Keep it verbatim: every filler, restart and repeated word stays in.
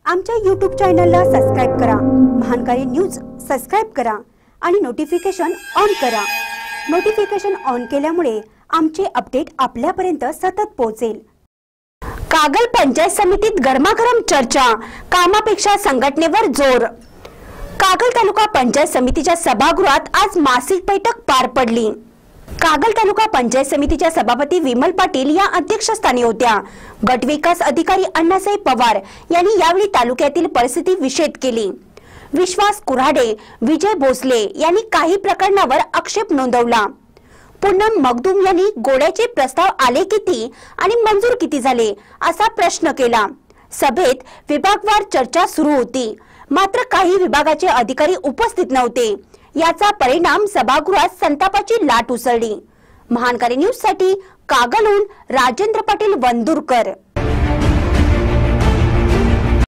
आमच्या यूट्यूब चॅनलला सबस्क्राइब करा, महानकारी न्यूज सबस्क्राइब करा आणि नोटिफिकेशन ऑन करा। नोटिफिकेशन ऑन केल्यामुळे आमचे अपडेट आपल्यापर्यंत सतत पोहोचेल। कागल पंचायत समितीत गरमागरम चर्चा, कामापेक्षा संघटनेवर जोर। कागल तालुका पंचायत समितीच्या सभागृहात आज मासिक बैठक पार पडली। कागल तालुका पंचायत समितीच्या सभापती विमल पाटील या अध्यक्षस्थानी होत्या। गट विकास अधिकारी अण्णासाहेब पवार यांनी यावेळी तालुक्यातील परिस्थिती विशद केली। विश्वास कुऱ्हाडे, विजय भोसले यांनी काही प्रकरणावर आक्षेप नोंदवला। पूनम मगदूम यांनी गोड्याचे प्रस्ताव आले किती आणि मंजूर किती झाले असा प्रश्न केला। सभेत विभागवार चर्चा सुरू होती, मात्र काही विभागाचे अधिकारी उपस्थित नव्हते। याचा परिणाम सभागृहात संतापाची लाट उसळली। महानकारी न्यूज साठी कागलहून राजेंद्र पाटील वंदुरकर।